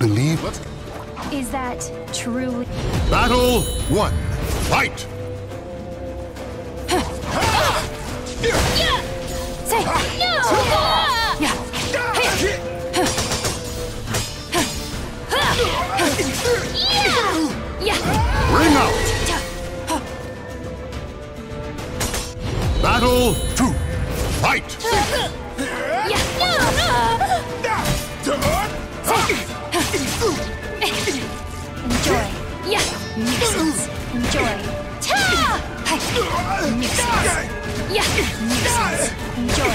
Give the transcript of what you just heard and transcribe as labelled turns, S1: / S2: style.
S1: believe.
S2: Is that truly?
S1: Battle 1. Fight!
S2: Say no! Yeah. Yeah.
S1: Ring out! Battle 2. Fight!
S2: Enjoy. Yeah. Nuisance. Enjoy. Nuisance. Yeah. Nuisance. Enjoy.